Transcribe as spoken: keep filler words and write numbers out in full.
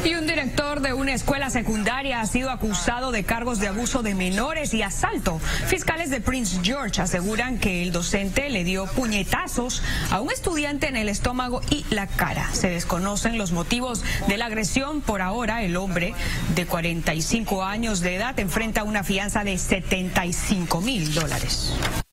Y un director de una escuela secundaria ha sido acusado de cargos de abuso de menores y asalto. Fiscales de Prince George aseguran que el docente le dio puñetazos a un estudiante en el estómago y la cara. Se desconocen los motivos de la agresión. Por ahora, el hombre de cuarenta y cinco años de edad enfrenta una fianza de setenta y cinco mil dólares.